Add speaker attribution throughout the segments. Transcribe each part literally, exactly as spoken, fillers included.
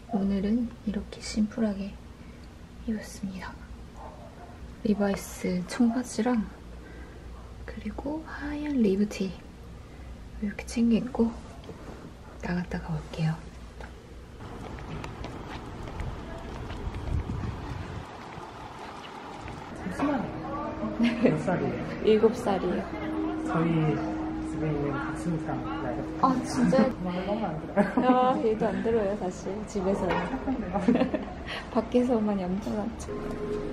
Speaker 1: 오늘은 이렇게 심플하게 입었습니다. 리바이스 청바지랑 그리고 하얀 리브티 이렇게 챙겨 입고 나갔다가 올게요.
Speaker 2: 잠시만요.
Speaker 1: 네.
Speaker 2: 몇 살이에요?
Speaker 1: 일곱 살이에요.
Speaker 2: 저희 집에 있는 다스무사 나이가
Speaker 1: 아 진짜?
Speaker 2: 마음에 너무 안 들어요.
Speaker 1: 아 얘도 안 들어요 사실 집에서는. 밖에서만 얌전하죠.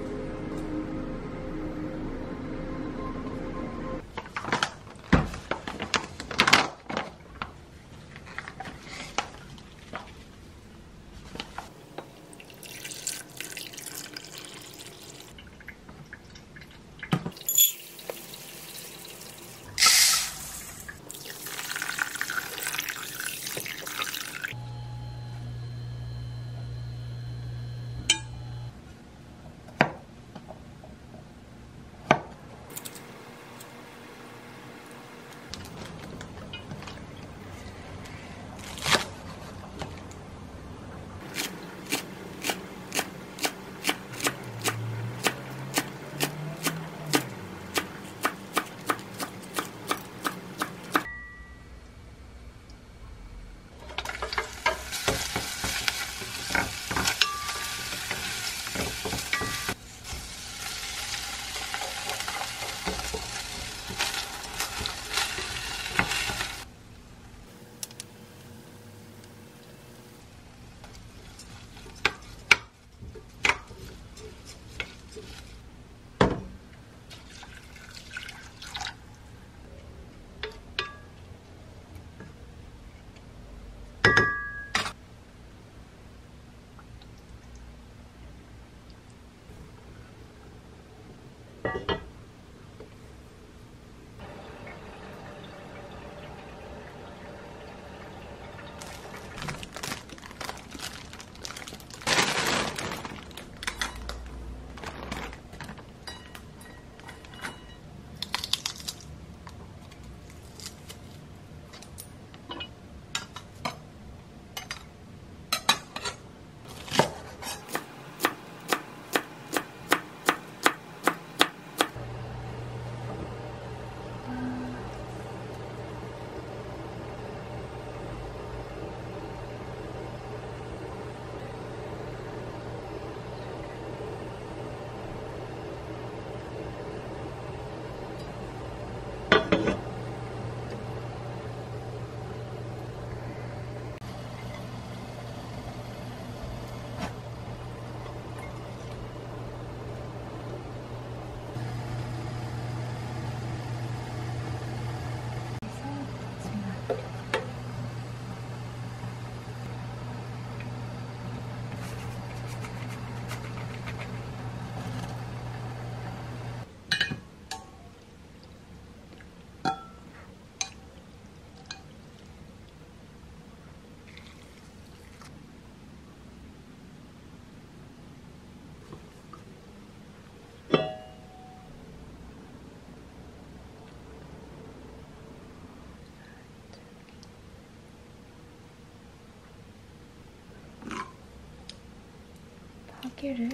Speaker 1: 파기를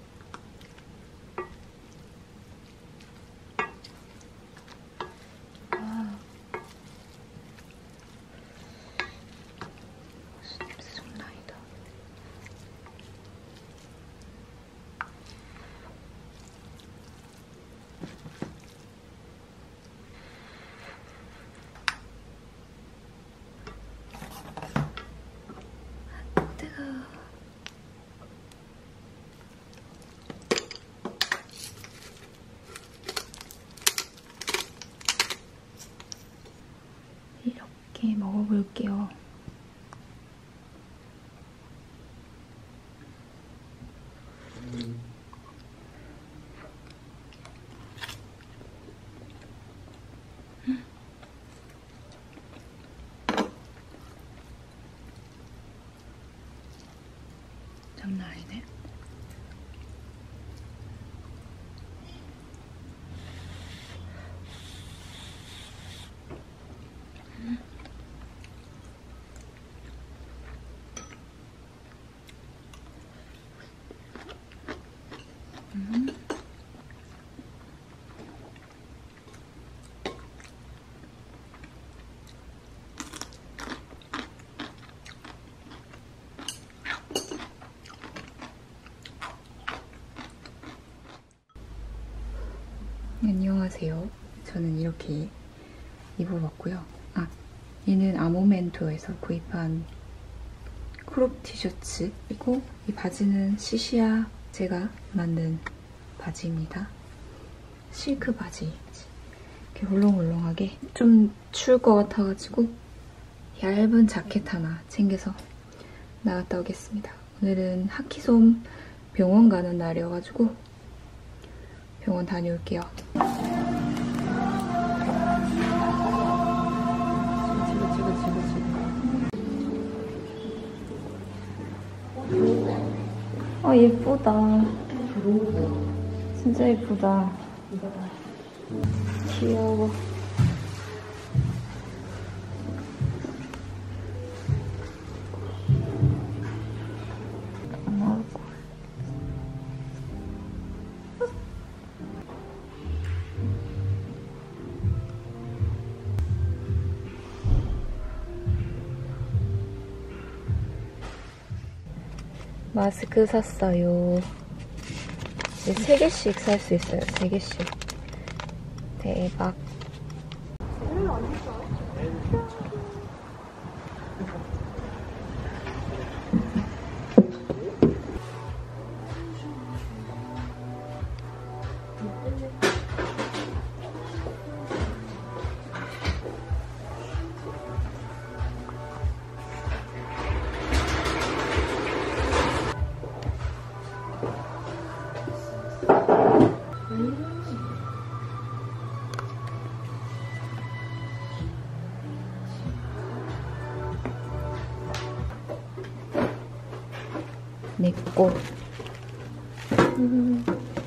Speaker 1: 아 냄새 장난 아니다. 아, 뜨거워. 이렇게 먹어볼게요. 음. 장난 아니네. 음. 안녕하세요. 저는 이렇게 입어봤고요. 아, 얘는 아모멘토에서 구입한 크롭 티셔츠, 그리고 이 바지는 시시아 제가 만든 바지입니다. 실크 바지. 이렇게 홀렁홀렁하게 좀 추울 것 같아가지고 얇은 자켓 하나 챙겨서 나갔다 오겠습니다. 오늘은 하키솜 병원 가는 날이어가지고 병원 다녀올게요. 찍어 찍어 찍어 찍어. 아 예쁘다. 진짜 예쁘다. 귀여워. 안 나올 거야. 마스크 샀어요. 이제 세 개씩 살 수 있어요. 세 개씩. 대박. 내꺼. 음.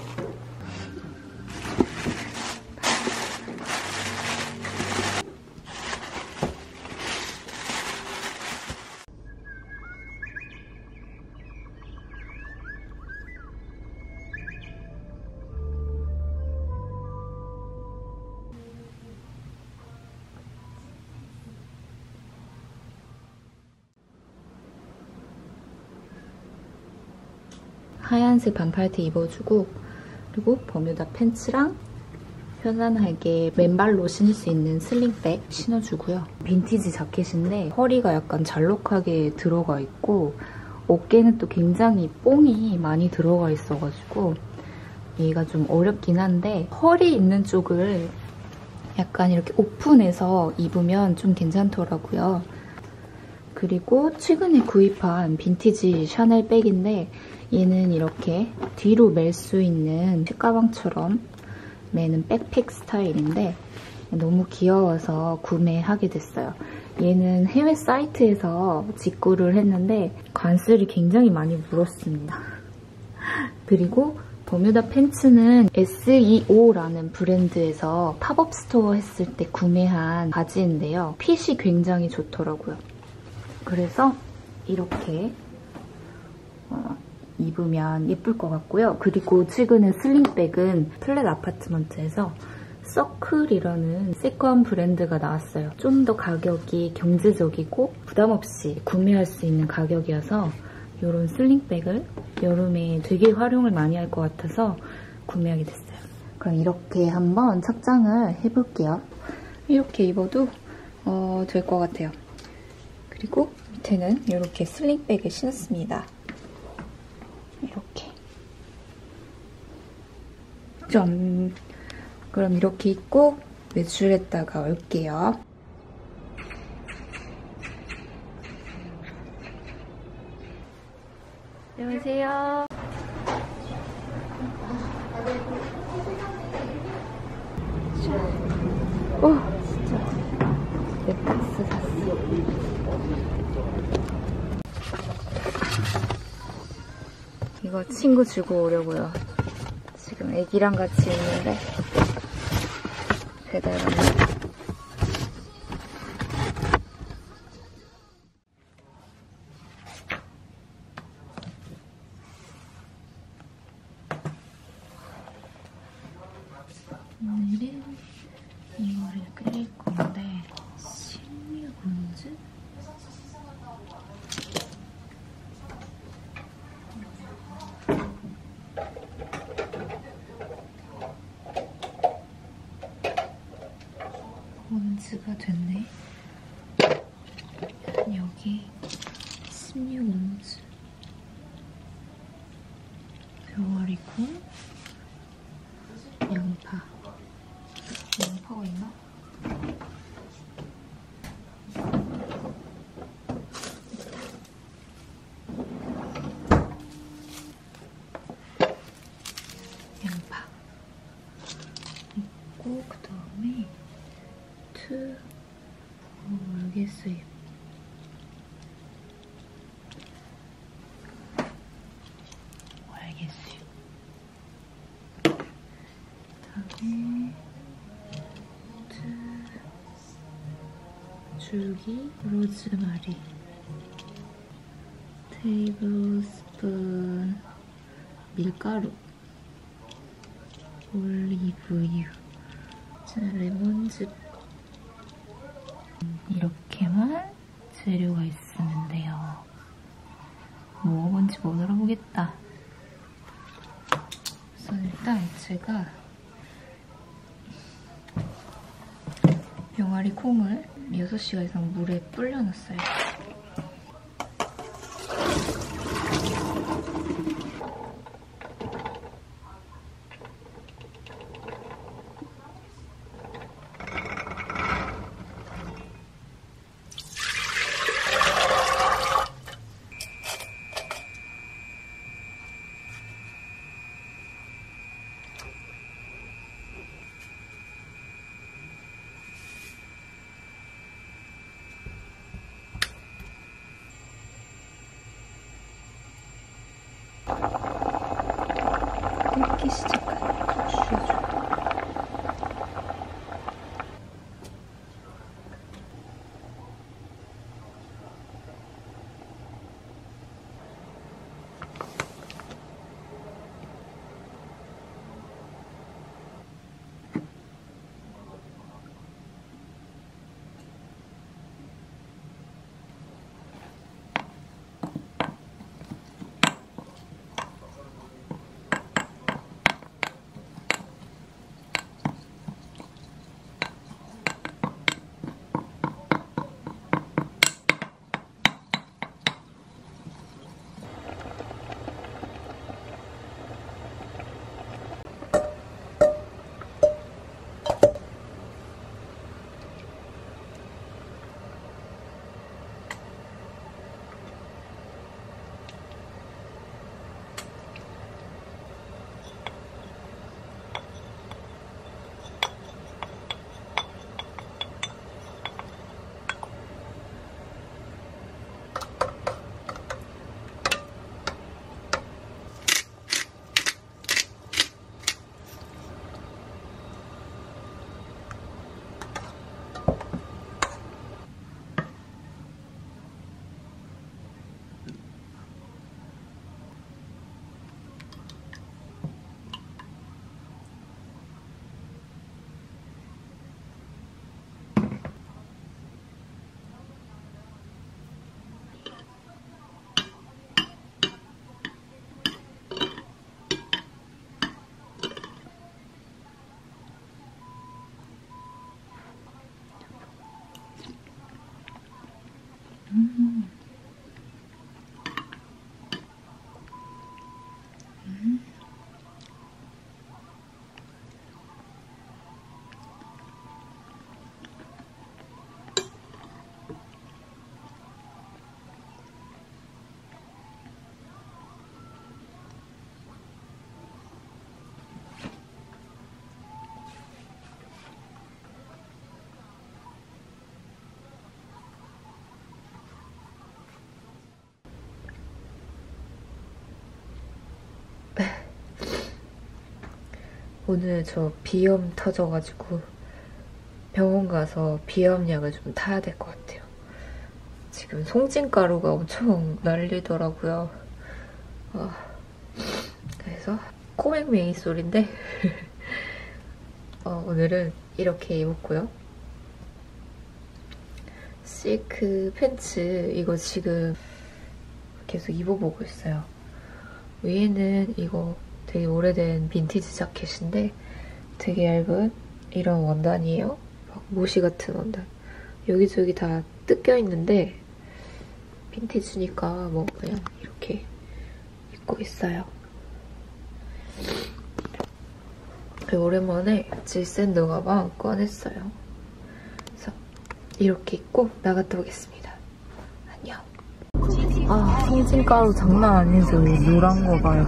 Speaker 1: 하얀색 반팔티 입어주고, 그리고 버뮤다 팬츠랑 편안하게 맨발로 신을 수 있는 슬링백 신어주고요. 빈티지 자켓인데 허리가 약간 잘록하게 들어가 있고 어깨는 또 굉장히 뽕이 많이 들어가 있어가지고 얘가 좀 어렵긴 한데 허리 있는 쪽을 약간 이렇게 오픈해서 입으면 좀 괜찮더라고요. 그리고 최근에 구입한 빈티지 샤넬 백인데 얘는 이렇게 뒤로 멜 수 있는 책가방처럼 매는 백팩 스타일인데 너무 귀여워서 구매하게 됐어요. 얘는 해외 사이트에서 직구를 했는데 관세를 굉장히 많이 물었습니다. 그리고 버뮤다 팬츠는 에스이오라는 브랜드에서 팝업 스토어 했을 때 구매한 바지인데요. 핏이 굉장히 좋더라고요. 그래서 이렇게 어, 입으면 예쁠 것 같고요. 그리고 최근에 슬링백은 플랫 아파트먼트에서 서클이라는 세컨 브랜드가 나왔어요. 좀 더 가격이 경제적이고 부담 없이 구매할 수 있는 가격이어서 이런 슬링백을 여름에 되게 활용을 많이 할 것 같아서 구매하게 됐어요. 그럼 이렇게 한번 착장을 해볼게요. 이렇게 입어도 어, 될 것 같아요. 그리고 밑에는 이렇게 슬링백을 신었습니다. 이렇게. 짠! 그럼 이렇게 입고 외출했다가 올게요. 안녕하세요. 오, 진짜 넷박스 샀어. 이거 친구 주고 오려고요. 지금 애기랑 같이 있는데 배달 왔네. 오늘은 이거를 끓일 건데 식물군즈? 다 됐네. 여기 십육 온즈 병아리콩, 양파. 양파가 있나? 양파 있고, 그 다음에 투, 어, 모르겠어요. 알겠어요. 그다음에 투, 줄기 로즈마리, 테이블스푼 밀가루, 올리브유, 자, 레몬즙. 이렇게만 재료가 있으면 돼요. 뭐 뭔지 못 알아보겠다. 우선 일단 제가 병아리 콩을 여섯 시간 이상 물에 불려놨어요. 끓기 시작하니까 줄여줘. 음. 음. 오늘 저 비염 터져가지고 병원 가서 비염약을 좀 타야 될 것 같아요. 지금 송진가루가 엄청 날리더라고요. 어, 그래서 코맹맹이 소리인데 어, 오늘은 이렇게 입었고요. 실크 팬츠 이거 지금 계속 입어보고 있어요. 위에는 이거 되게 오래된 빈티지 자켓인데 되게 얇은 이런 원단이에요. 막 모시 같은 원단. 여기저기 다 뜯겨 있는데 빈티지니까 뭐 그냥 이렇게 입고 있어요. 오랜만에 질샌드 가방 꺼냈어요. 그래서 이렇게 입고 나갔다 오겠습니다. 안녕. 아, 송진가루 장난 아니죠. 노란 거 봐요.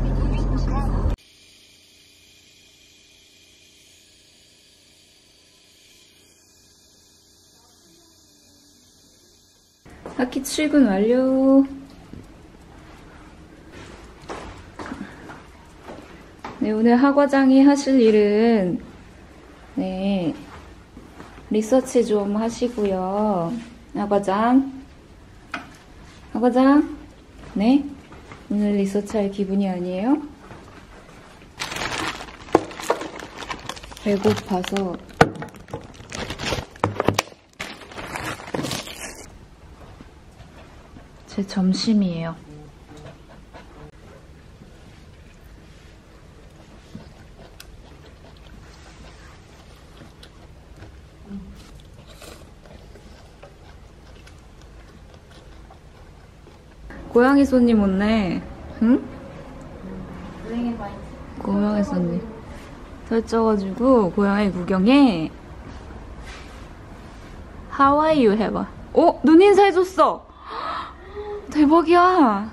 Speaker 1: 학기 출근 완료. 네, 오늘 하과장이 하실 일은 네 리서치 좀 하시고요. 하과장, 하과장, 네 오늘 리서치할 기분이 아니에요? 배고파서 제 점심이에요. 고양이 손님 온네. 응? 고양이 손님. 살쪄가지고 고양이 구경해. How are you 해봐. 어? 눈 인사해줬어. 대박이야.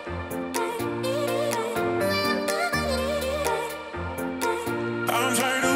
Speaker 3: I'm trying to